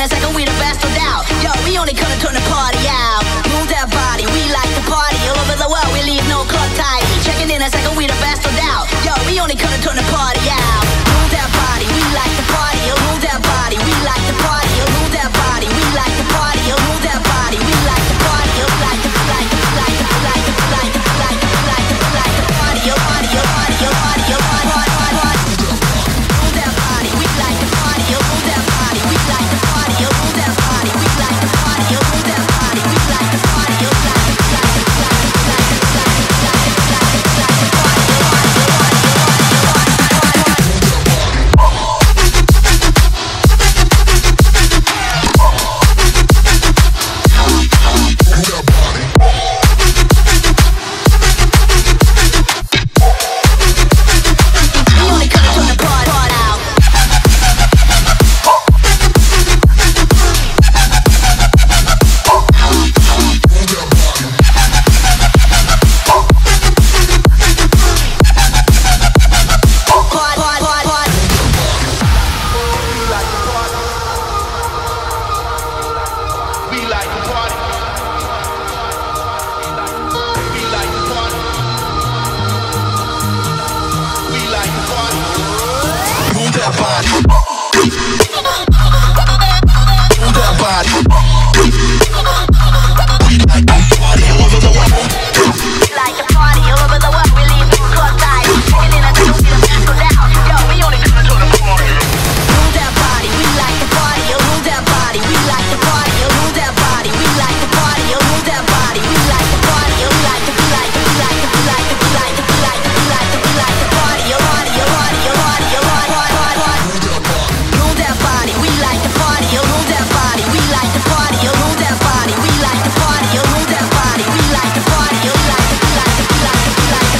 a second, we the best, no doubt. Yo, we only come to turn the party out. Move that body, we like to party. All over the world, we leave no club tidy. Checking in a second, we the best, no doubt. Yo, we only come to turn the party out. Move that body, we like to party. Move that body, we like to party. Move that body, we like to party. Move that body, we like to party. Like to party, party, party, party, party, party, party, party.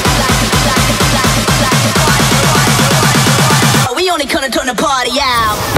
Turn the party out.